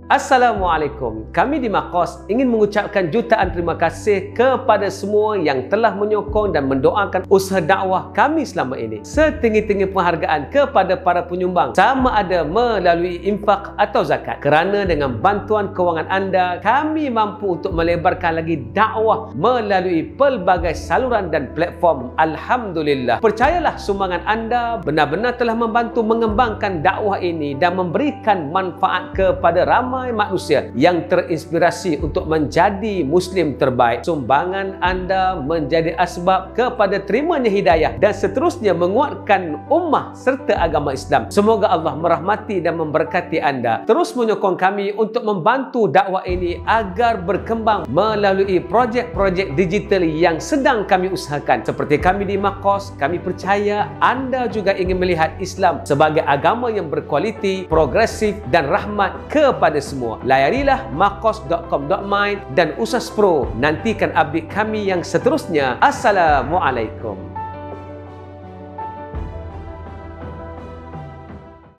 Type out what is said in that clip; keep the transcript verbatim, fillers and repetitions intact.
Assalamualaikum. Kami di Makos ingin mengucapkan jutaan terima kasih kepada semua yang telah menyokong dan mendoakan usaha dakwah kami selama ini. Setinggi-tinggi penghargaan kepada para penyumbang, sama ada melalui infak atau zakat. Kerana dengan bantuan kewangan anda, kami mampu untuk melebarkan lagi dakwah melalui pelbagai saluran dan platform. Alhamdulillah. Percayalah, sumbangan anda benar-benar telah membantu mengembangkan dakwah ini dan memberikan manfaat kepada ramai manusia yang terinspirasi untuk menjadi Muslim terbaik. Sumbangan anda menjadi asbab kepada terimanya hidayah dan seterusnya menguatkan ummah serta agama Islam. Semoga Allah merahmati dan memberkati anda. Terus menyokong kami untuk membantu dakwah ini agar berkembang melalui projek-projek digital yang sedang kami usahakan. Seperti kami di Makos, kami percaya anda juga ingin melihat Islam sebagai agama yang berkualiti, progresif dan rahmat kepada semua. Layarilah makos dot com dot my dan Usas Pro. Nantikan update kami yang seterusnya. Assalamualaikum.